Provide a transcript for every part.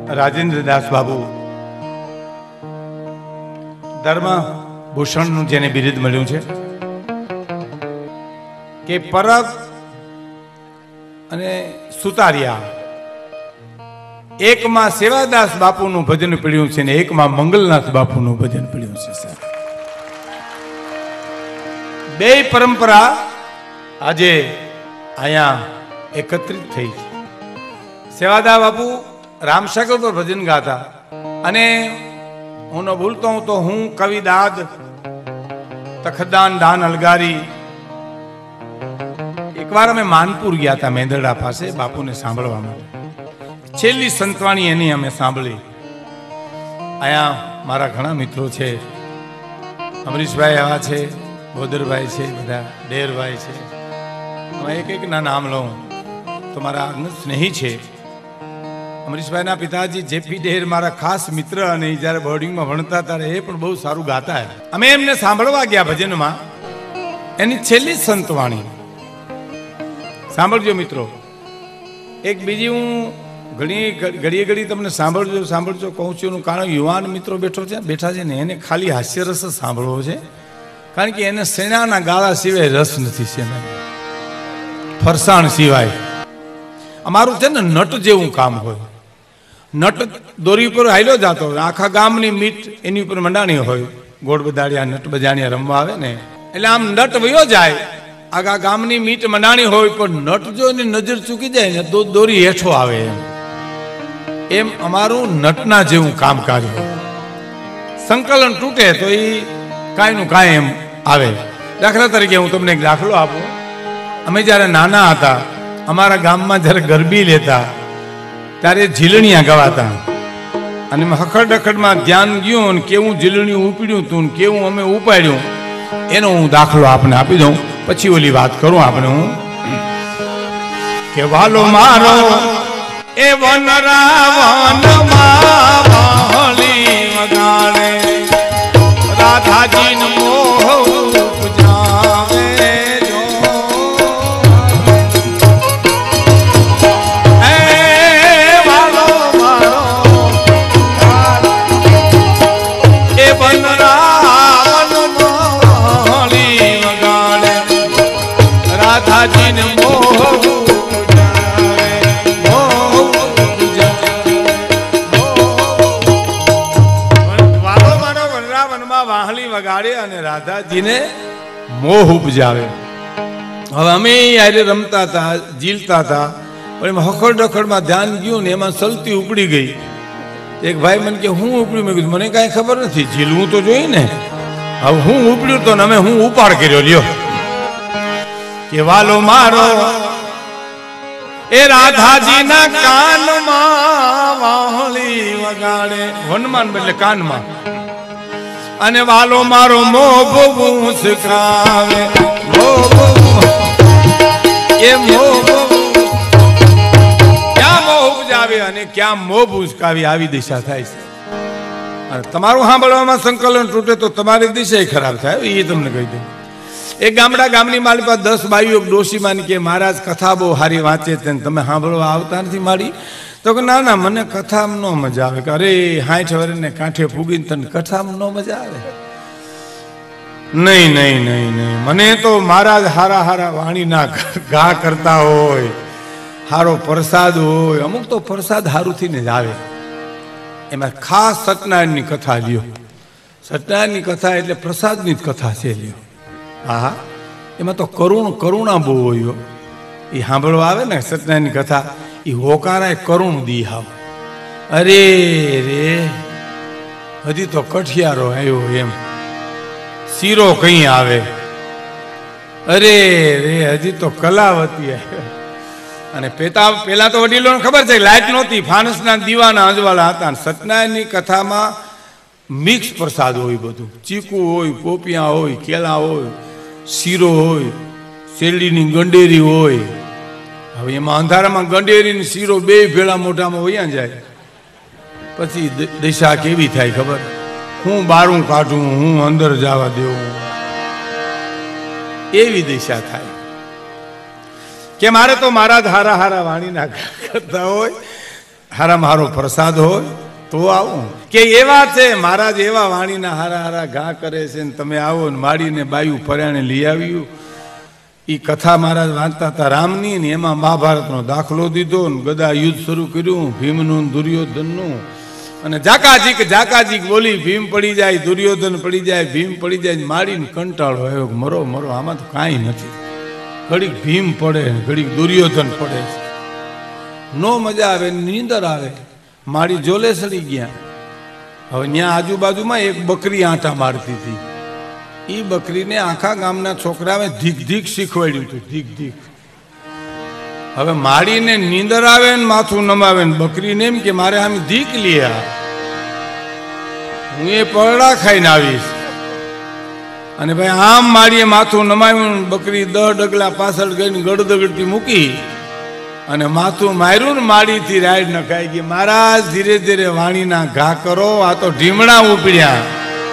રાજેન્દ્ર દાસ બાબુ ધર્મ ભૂષણનું જેને બિરુદ મળ્યું છે કે પરબ અને સુતારિયા, એકમાં સેવાદાસ બાપુનું ભજન પીડ્યું છે ને એકમાં મંગલનાથ બાપુનું ભજન પીડ્યું છે. સર, બે પરંપરા આજે અહીંયા એકત્રિત થઈ છે. સેવાદા બાપુ રામસાગર પર ભજન ગાતા અને હું ન ભૂલતો હું તો હું કવિદાદ તખદાન દાન અલગારી. એકવાર અમે માનપુર ગયા હતા મેંદરડા પાસે બાપુને સાંભળવા માટે. છેલ્લી સંતવાણી એની અમે સાંભળી. અહીંયા મારા ઘણા મિત્રો છે, અમરીશભાઈ આવા છે, બોદરભાઈ છે, બધા ડેરભાઈ છે. એક એક ના નામ લઉં તો મારા સ્નેહી છે. અમરીશભાઈના પિતાજી જેપી ડેર મારા ખાસ મિત્ર, અને જ્યારે બોર્ડિંગમાં ભણતા ત્યારે એ પણ બહુ સારું ગાતા. અમે એમને સાંભળવા ગયા ભજનમાં. એની છેલ્લી સંતવાણી સાંભળજો મિત્રો. એક બીજી હું ઘડીએ ઘડી તમને સાંભળજો કહું છું. એનું કારણ યુવાન મિત્રો બેઠા છે ને એને ખાલી હાસ્યરસ સાંભળવો છે, કારણ કે એને સેનાના ગાળા સિવાય રસ નથી. સેના ફરસાણ સિવાય અમારું છે ને નટ જેવું કામ હોય. નટ દોરી ઉપર હાલ્યો જતો હોય, આખા ગામની મીટ એની ઉપર મંડાણી હોય. ગોળ બદાડિયા નટ બજાણિયા રમવા આવે ને એટલે આમ નટ વયો જાય. આખા ગામની મીટ મંડાણી હોય પણ નટ જો એની નજર ચૂકી જાય ને તો દોરી હેઠો આવે. એમ અમારું નટના જેવું કામકાજ હોય. સંકલન તૂટે તો એ કાંઈ નું કાંઈ એમ આવે. દાખલા તરીકે હું તમને એક દાખલો આપું. અમે જ્યારે નાના હતા, અમારા ગામમાં જ્યારે ગરબી લેતા ત્યારે ઝીલણિયા ગવાતા, અને હખડ ડખડમાં ધ્યાન ગયું અને કેવું ઝીલણિયું ઉપડ્યું હતું ને કેવું અમે ઉપાડ્યું એનો હું દાખલો આપને આપી દઉં, પછી ઓલી વાત કરું આપણે. હું કે વાલો મારો એ વનરાવનમાં વાહલી વગાડે રાધાજીનો મોહ ઉપજાવે જો. એ વાલો મારો એ વનરાવનમાં વાહલી વગાડે રાધાજીનો મોહ વગાડે અને રાધાજીને મોહ ઉપજાવે. હવે અમે યારે રમતા હતા, ઝીલતા હતા, પણ એમાં હખડ ડખડમાં ધ્યાન ગયું ને એમાં સલતી ઉપડી ગઈ. એક ભાઈ મને કે હું ઉપડ્યું? મેં કીધું મને કાંઈ ખબર નથી, ઝીલવું તો જોઈએ ને. હવે હું ઉપડ્યું તો અમે હું ઉપાડ કર્યો. લ્યો કે વાલો મારો એ રાધાજીના કાનમાં વાહલી વગાડે. વનમાં એટલે કાનમાં. અને વાલો મારો મોભવું શીખાવે. એ ક્યાં મોહ ઉપજાવે અને ક્યાં મોભ ઉચકાવી, આવી દિશા થાય છે. અને તમારું સાંભળવામાં સંકલન તૂટે તો તમારી દિશા ખરાબ થાય. એ તમને કહી દઉં. એક ગામની મારી પાસે 10 બાઈઓ ડોશીમાની કે મહારાજ કથા બહુ સારી વાંચે છે, તમે સાંભળવા આવતા નથી મારી? તો કે ના ના, મને કથામાં ન મજા આવે. અરે 60 વર્ષને કાંઠે ફૂગીને તને કથામાં ન મજા આવે? નહીં નહીં નહીં નહીં, મને તો મહારાજ હારા હારા વાણીના ગા કરતા હોય, હારો પ્રસાદ હોય. અમુક તો પ્રસાદ હારુંથી ને જ આવે. એમાં ખાસ સત્યનારાયણની કથા લ્યો. સત્યનારાયણની કથા એટલે પ્રસાદની જ કથા છે. લ્યો, હા, એમાં તો કરુણા બહુ હોય. એ સાંભળવા આવે ને સત્યનારાયણની કથા, એ હોકારાય કરુણ દી હાવ. અરે રે, હજી તો કઠિયારો આવ્યો એમ, શીરો કઈ આવે. અરે રે, હજી તો કલાવતી આવ્યો. અને પેલા તો વડીલોને ખબર છે લાઈટ નહોતી, ફાનસના દીવાના અજવાળા હતા. સત્યનારાયણની કથામાં મિક્સ પ્રસાદ હોય, બધું ચીકુ હોય, પોપિયા હોય, કેળા હોય, શીરો હોય, શેરડીની ગંડેરી હોય. હવે એમાં અંધારામાં ગંડેરી ને શીરો બે ભેળા મોઢામાં વયા જાય, પછી દિશા કેવી થાય ખબર? હું બારું કાઢું, હું અંદર જવા દેવું, એવી દિશા થાય. કે મારે તો મારા હારા હારા વાણી ના કરતા હોય હારામાં હારો પ્રસાદ હોય તો આવું કે એવા છે મહારાજ એવા વાણીના હારા હારા ઘા કરે છે ને તમે આવો ને માડીને બાયું પર્યાણે લઈ આવ્યું. એ કથા મહારાજ વાંચતા હતા રામની ને એમાં મહાભારતનો દાખલો દીધો ને ગદા યુદ્ધ શરૂ કર્યું ભીમનું દુર્યોધનનું અને જાકાજીક બોલી ભીમ પડી જાય દુર્યોધન પડી જાય ભીમ પડી જાય માડીને કંટાળો આવ્યો મરો મરો આમાં તો કાંઈ નથી. ઘડીક ભીમ પડે ઘડીક દુર્યોધન પડે નો મજા આવે નીંદર આવે માડી જોલે સડી ગયા. હવે ત્યાં આજુબાજુમાં એક બકરી આંટા મારતી હતી. એ બકરીને આખા ગામના છોકરાએ ધીક ધીક શીખવાડ્યું હતું ધીક ધીક. હવે માડીને નીંદર આવે ને માથું નમાવે ને બકરીને એમ કે મારે આમ ધીક લ્યા હું એ પરડા ખાઈને આવીશ. અને ભાઈ આમ માડીએ માથું નમાવ્યું બકરી 10 ડગલા પાછળ ગઈને ગડદગડતી મૂકી અને માથું માર્યું ને માડીથી રાઈડ નખાઈ ગઈ. મહારાજ ધીરે ધીરે વાણીના ઘા કરો આ તો ઢીમણા ઉપડ્યા.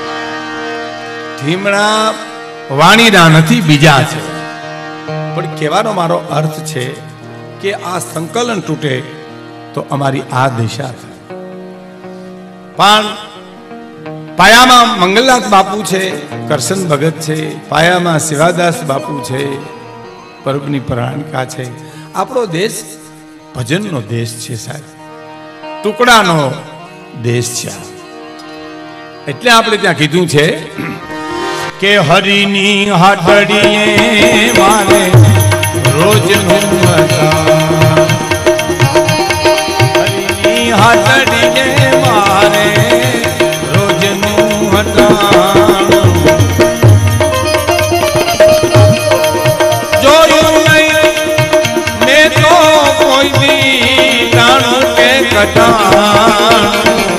ઢીમણા વાણીના નથી બીજા છે. પણ કહેવાનો મારો અર્થ છે કે આ સંકલન તૂટે તો અમારી આ દિશા થાય. પણ પાયામાં મંગલનાથ બાપુ છે કરશન ભગત છે પાયામાં શિવાદાસ બાપુ છે પરબની પરાણકા છે. આપણો દેશ ભજનનો દેશ છે સાહેબ ટુકડાનો દેશ છે. એટલે આપણે ત્યાં કીધું છે કે હરિની હાટડીએ મારે રોજ હરિની હાટડીએ મારે રોજનું હટાણું જોયું નહીં મેં તો કોઈ દી ટાણું કે કટાણ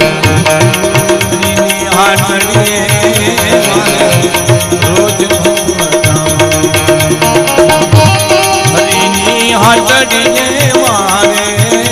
હરિની હાટડીએ હાટડીએ મારે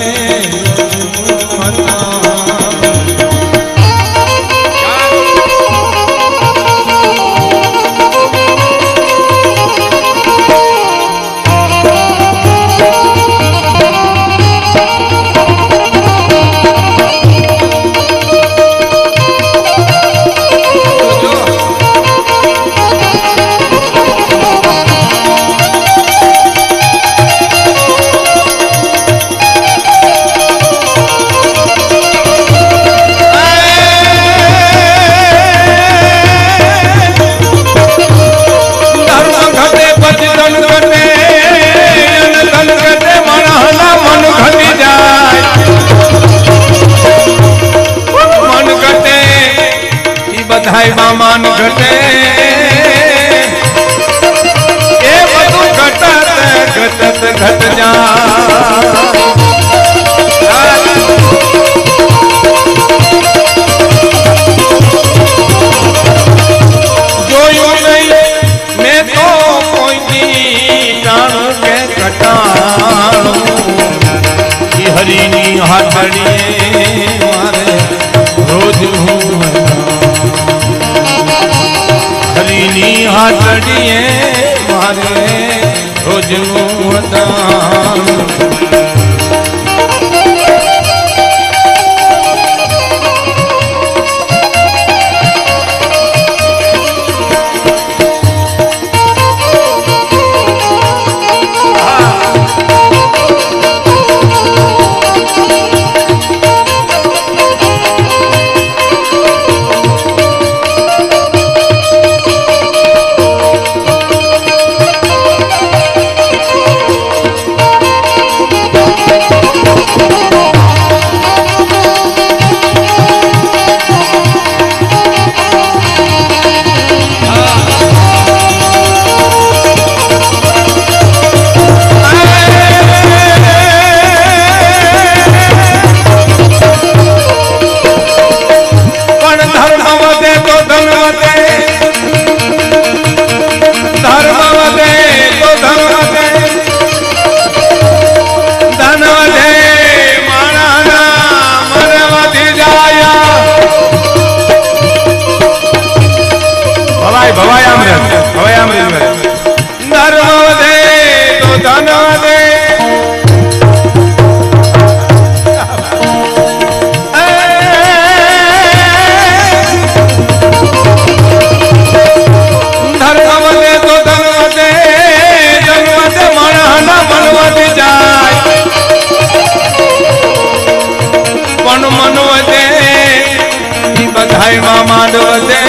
માન ઘટે એ બધું ઘટત ઘટ જોયું નહીં મેં તો કોઈ જાણું કે ઘટાણું હરિની હાથડીએ મારે રોજ હું હરિની હાથડીએ મારે રોજનું વતાણ હાયમાં માંડવ છે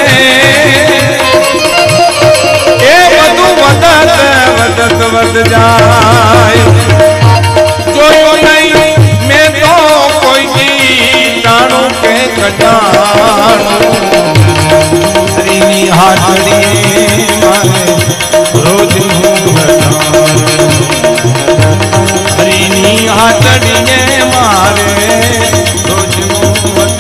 એ બધું વધત વધ જાય જોયું નહીં મેં તો કોઈ ટાણું કે કટાણું શ્રીની હાથડી મારે રોજનું હરીની હાથડીએ મારે રોજનું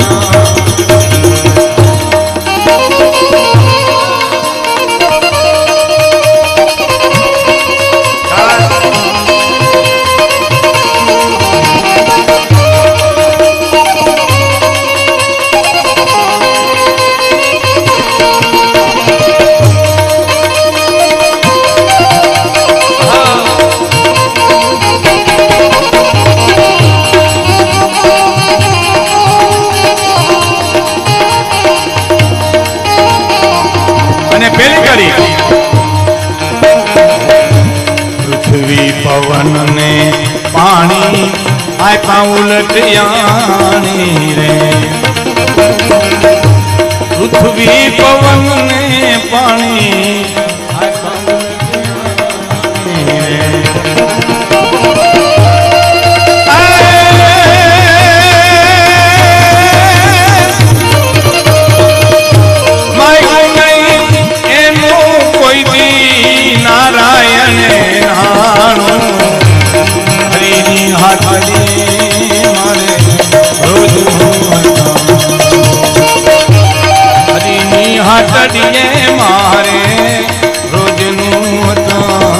પવન ને પાણી આપ્યા ઉલટિયાણી રે પૃથ્વી પવન ને પાણી આપ્યા ઉલટિયાણી એનું કોઈ દી નારાયણ હરીની હાથડી મારે હરીની હાથડીએ મારે રોજનું હતા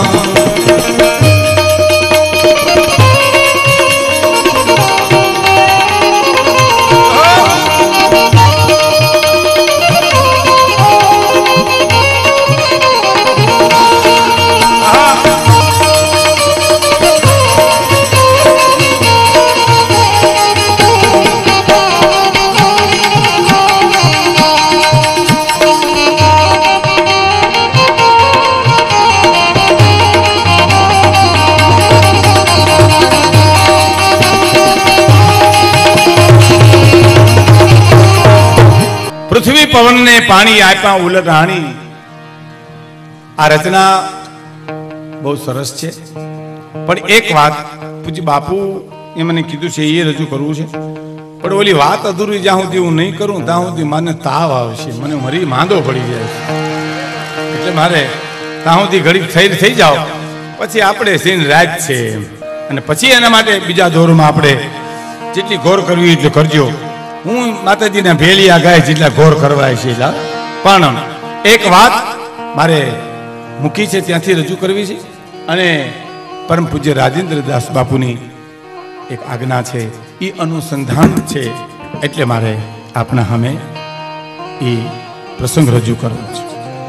પૃથ્વી પવન ને પાણી આપ્યા ઉલટાણી આ રચના બહુ સરસ છે પણ એક વાત પૂજ્ય બાપુ એ મને કીધું છે એ રજૂ કરવું છે પણ ઓલી વાત અધૂરી જ્યાં સુધી હું નહીં કરું ત્યાં સુધી મને તાવ આવશે મને મરી માંદો પડી જાય છે એટલે મારે ત્યાં સુધી ઘડી થઈ જાઓ પછી આપણે સીન રાત છે અને પછી એના માટે બીજા દોરમાં આપણે જેટલી ગોર કરવી એટલી કરજો હું માતાજીના ભેલિયા ગાય જેટલા ઘોર કરવાય છે એટલા પણ એક વાત મારે મૂકી છે ત્યાંથી રજૂ કરવી છે અને પરમ પૂજ્ય રાજેન્દ્રદાસ બાપુની એક આજ્ઞા છે એ અનુસંધાન છે એટલે મારે આપણા સામે એ પ્રસંગ રજૂ કરવો છે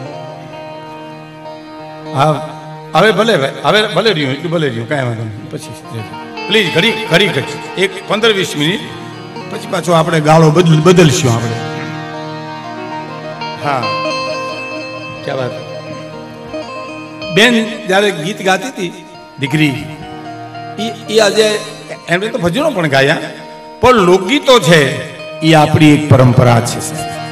હવે ભલે રહ્યું એટલું ભલે રહ્યું કાંઈ વાંધો નહીં પછી પ્લીઝ ઘડી એક 15-20 મિનિટ પછી પાછો આપણે ગાળો બદલશું આપણે હા ક્યાં વાત બેન જ્યારે ગીત ગાતી હતી દીકરી એ આજે એમણે તો ભજનો પણ ગાયા પણ લોકગીતો છે એ આપણી એક પરંપરા છે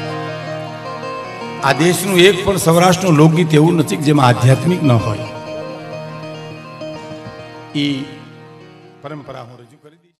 આ દેશનું એક પણ સૌરાષ્ટ્રનું લોકગીત એવું નથી કે જેમાં આધ્યાત્મિક ન હોય એ પરંપરા હું રજૂ કરી